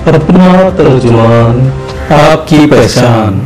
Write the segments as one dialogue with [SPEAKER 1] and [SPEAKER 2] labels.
[SPEAKER 1] अपना तर्जुमान, आपकी पहचान।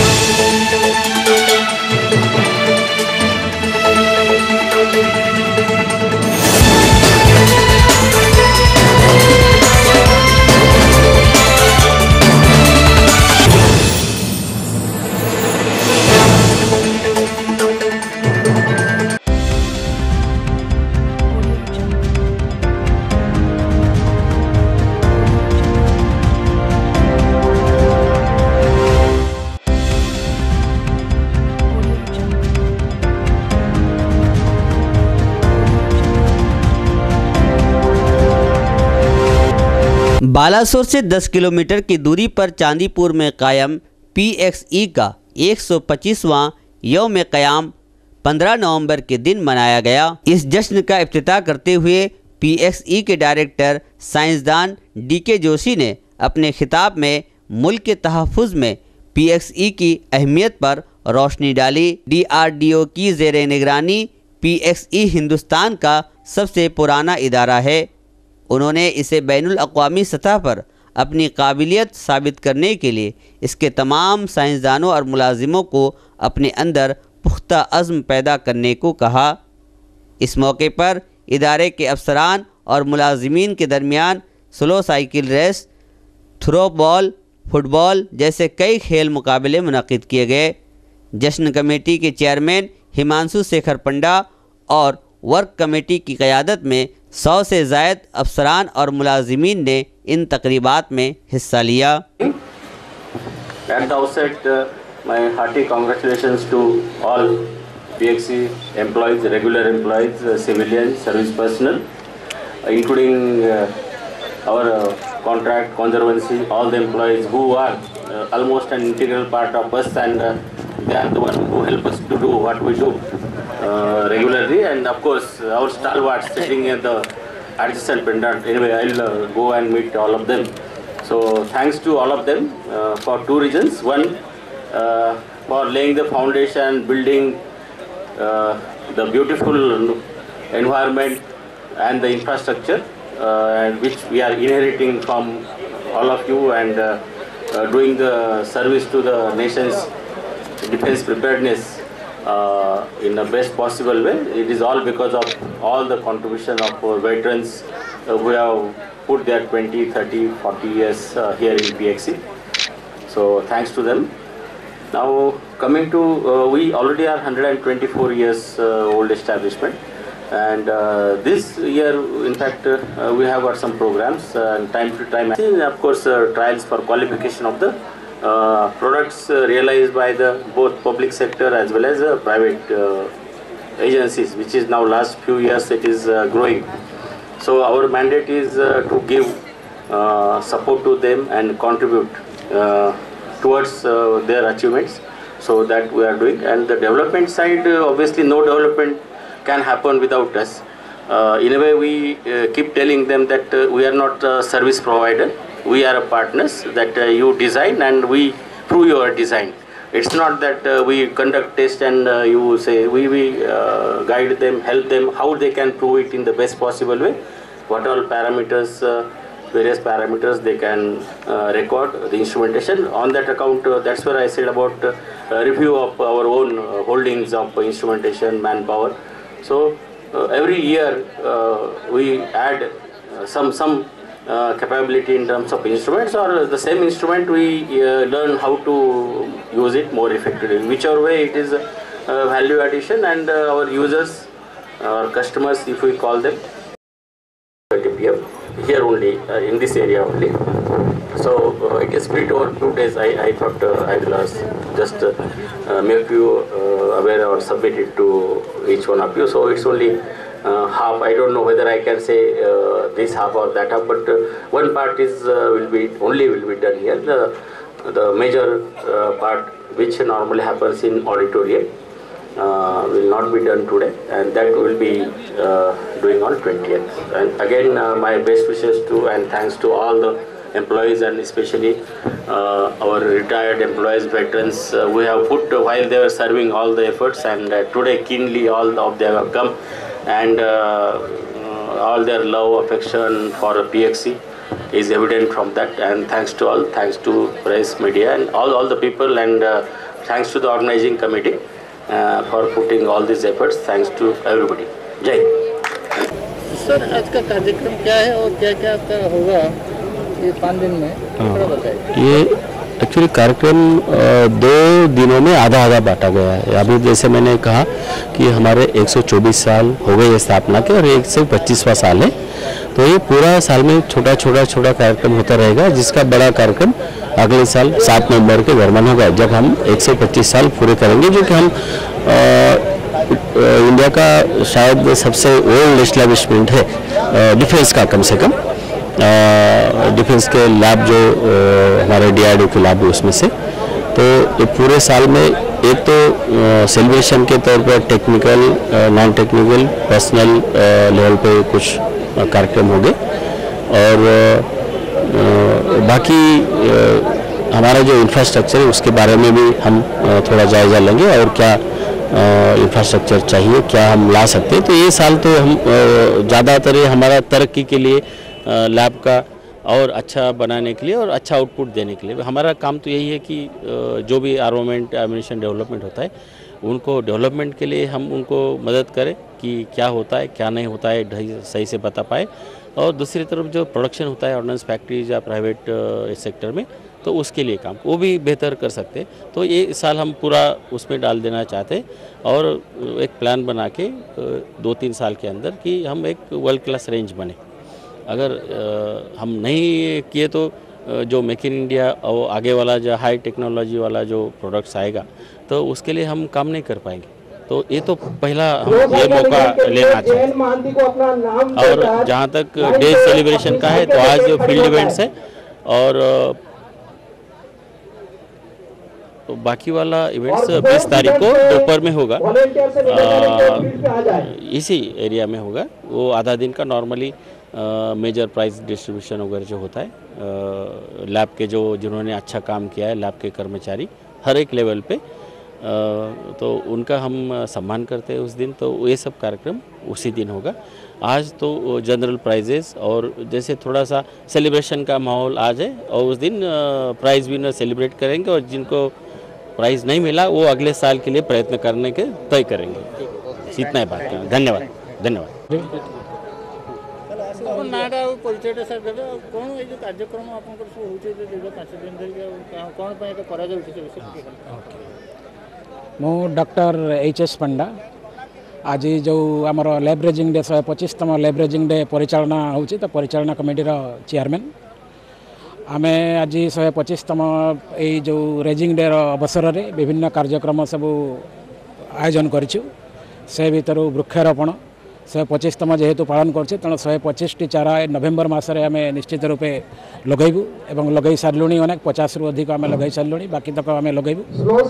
[SPEAKER 2] बालासोर से 10 किलोमीटर की दूरी पर चांदीपुर में कायम PXE का 125वां यौम-ए-क़याम 15 नवंबर के दिन मनाया गया। इस जश्न का इफ्तिताह करते हुए PXE के डायरेक्टर साइंसदान DK जोशी ने अपने खिताब में मुल्क के तहफ़्फ़ुज़ में PXE की अहमियत पर रोशनी डाली। DRDO की ज़ेरे निगरानी PXE हिंदुस्तान का सबसे पुराना इदारा है। उन्होंने इसे बैनुल अक़वामी सतह पर अपनी काबिलियत साबित करने के लिए इसके तमाम साइंसदानों और मुलाजिमों को अपने अंदर पुख्ता अज़्म पैदा करने को कहा। इस मौके पर इदारे के अफसरान और मुलाजिमीन के दरमियान slow cycle race, throw ball, football जैसे कई खेल मुकाबले मुनक़िद किए गए। जश्न कमेटी के चेयरमैन हिमांशु शेखर पंडा और वर्क कमेटी की क़यादत में 100 से ज़ायद अफसरान और मुलाजिमीन ने इन तकरीबात में हिस्सा लिया।
[SPEAKER 3] At the outset, my hearty congratulations to all PXE employees, regular employees, civilians, service personnel, including our contract, conservancy, all the employees who are almost an integral part of us, and they are the ones who help us to do what we do regularly, and of course our stalwarts sitting in the adjacent pendant. Anyway, I'll go and meet all of them. So thanks to all of them for two reasons. One, for laying the foundation, building the beautiful environment and the infrastructure which we are inheriting from all of you, and doing the service to the nation's defense preparedness in the best possible way. It is all because of all the contribution of veterans who have put their 20, 30, 40 years here in PXE. So thanks to them. Now coming to, we already are 124 years old establishment, and this year in fact we have got some programs and time to time, of course trials for qualification of the products realized by the both public sector as well as private agencies, which is now last few years it is growing. So our mandate is to give support to them and contribute towards their achievements. So that we are doing, and the development side, obviously no development can happen without us. In a way, we keep telling them that we are not a service provider. We are a partners, that you design and we prove your design. It's not that we conduct test and you say, we guide them, help them how they can prove it in the best possible way. What all parameters, various parameters they can record the instrumentation. On that account, that's where I said about review of our own holdings of instrumentation, manpower. So every year we add some capability in terms of instruments, or the same instrument we learn how to use it more effectively. Whichever way it is value addition, and our users, our customers, if we call them, here only, in this area only. So it is split over 2 days. I thought I will just make you aware or submit it to each one of you. So it's only half. I don't know whether I can say this half or that half, but one part is will be done here. The major part, which normally happens in auditorium, will not be done today, and that will be doing on 20th. And again, my best wishes to and thanks to all the employees, and especially our retired employees, veterans who have put while they were serving all the efforts, and today keenly all of them have come, and all their love, affection for PXE. is evident from that. And thanks to all, thanks to press, media, and all the people, and thanks to the organizing committee for putting all these efforts. Thanks to everybody. Jai.
[SPEAKER 4] Sir, आज का कार्यक्रम क्या है और क्या क्या होगा ये 5 दिन में, थोड़ा बताइए।
[SPEAKER 5] ये एक्चुअली कार्यक्रम 2 दिनों में आधा आधा बांटा गया है। अभी जैसे मैंने कहा कि हमारे 124 साल हो गए स्थापना के और 125वां साल है, तो ये पूरा साल में छोटा कार्यक्रम होता रहेगा, जिसका बड़ा कार्यक्रम अगले साल 7 नवंबर के दरमियान होगा, जब हम 125 साल पूरे करेंगे, जो कि हम इंडिया का शायद सबसे ओल्ड एस्टैब्लिशमेंट है डिफेंस का, कम से कम डिफेंस के लैब जो हमारे DRDO के लैब है उसमें से। तो ये पूरे साल में एक तो सेलिब्रेशन के तौर पर technical, non technical, personal level पे कुछ कार्यक्रम होंगे, और बाकी हमारा जो इंफ्रास्ट्रक्चर है उसके बारे में भी हम थोड़ा जायजा लेंगे, और क्या इंफ्रास्ट्रक्चर चाहिए, क्या हम ला सकते हैं। तो ये साल तो हम ज़्यादातर हमारा तरक्की के लिए लैब का और अच्छा बनाने के लिए और अच्छा आउटपुट देने के लिए हमारा काम तो यही है कि जो भी आर्मामेंट एमिनिशन डेवलपमेंट होता है उनको डेवलपमेंट के लिए हम उनको मदद करें कि क्या होता है क्या नहीं होता है सही से बता पाए, और दूसरी तरफ जो प्रोडक्शन होता है ऑर्डिनेंस फैक्ट्रीज या प्राइवेट सेक्टर में, तो उसके लिए काम वो भी बेहतर कर सकते हैं। तो ये साल हम पूरा उसमें डाल देना चाहते हैं, और एक प्लान बना के 2-3 साल के अंदर कि हम एक वर्ल्ड क्लास रेंज बने। अगर हम नहीं किए तो जो मेक इन इंडिया और आगे वाला जो हाई टेक्नोलॉजी वाला जो प्रोडक्ट्स आएगा, तो उसके लिए हम काम नहीं कर पाएंगे। तो ये तो पहला हम ये मौका लेना चाहते हैं। और जहाँ तक डे सेलिब्रेशन का है, तो आज जो फील्ड इवेंट्स है और तो बाकी वाला इवेंट्स 20 तारीख को दोपहर में होगा, इसी एरिया में होगा। वो आधा दिन का नॉर्मली मेजर प्राइज डिस्ट्रीब्यूशन वगैरह जो होता है, लैब के जो जिन्होंने अच्छा काम किया है, लैब के कर्मचारी हर एक लेवल पे, तो उनका हम सम्मान करते हैं उस दिन। तो ये सब कार्यक्रम उसी दिन होगा। आज तो जनरल प्राइजेस और जैसे थोड़ा सा सेलिब्रेशन का माहौल आज है, और उस दिन प्राइज विनर सेलिब्रेट करेंगे, और जिनको प्राइज़ नहीं मिला वो अगले साल के लिए प्रयत्न करने के तय करेंगे। इतना ही बात करें। धन्यवाद।
[SPEAKER 4] मु डॉक्टर HS पंडा आज जो आमर लेवरेजिंग डे 125तम लेवरेजिंग डे परिचालना होची, तो परिचालना कमिटी चेयरमैन आमे आज 125तम ये जो रेजिंग डे अवसर में विभिन्न कार्यक्रम सब आयोजन करूँ। से भीतर वृक्षारोपण 125तम जेहेतु पालन कर तेणु 125टी चारा नवेम्बर मसरे आम निश्चित रूपे लगेबू, एवं लगे सारू अनेक 50 रु अधिक आम लगे सारू, बाकी तक आम लगेबू।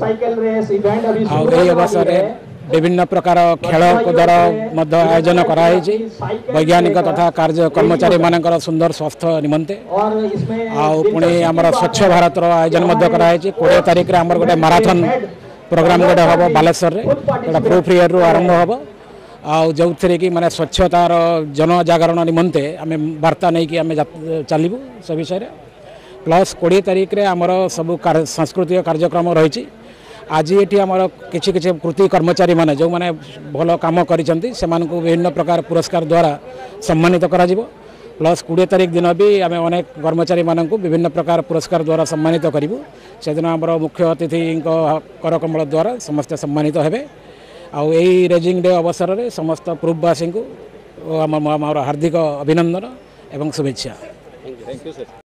[SPEAKER 4] अवसर विभिन्न प्रकार खेलकूदर आयोजन कराई, वैज्ञानिक तथा कार्य कर्मचारी मानकर सुंदर स्वास्थ्य निमंते पुणी आमर स्वच्छ भारत आयोजन कराई। 20 तारीख में आमर गोटे माराथन प्रोग्राम गोटे हम बालेश्वर में प्रूफ इयर रु आरंभ हम, जो थे कि माने स्वच्छतार जन जागरण निमंते आम वार्ता नहीं कि आम चलू से विषय में। प्लस 20 तारीख में आमर सब सांस्कृतिक कार्यक्रम रही। आज ये आमर किसी कृति कर्मचारी माने जो माने भल काम करिसेंती विभिन्न प्रकार पुरस्कार द्वारा सम्मानित करा जिवो। प्लस 20 तारीख दिन भी आम अनेक कर्मचारी मानक विभिन्न प्रकार पुरस्कार द्वारा सम्मानित करूँ। से दिन आमर मुख्य अतिथि करकमल द्वारा समस्ते सम्मानित हेबे। आउ यही रेजिंग डे अवसर में समस्त प्रूफवासी को हार्दिक अभिनंदन एवं शुभेच्छा।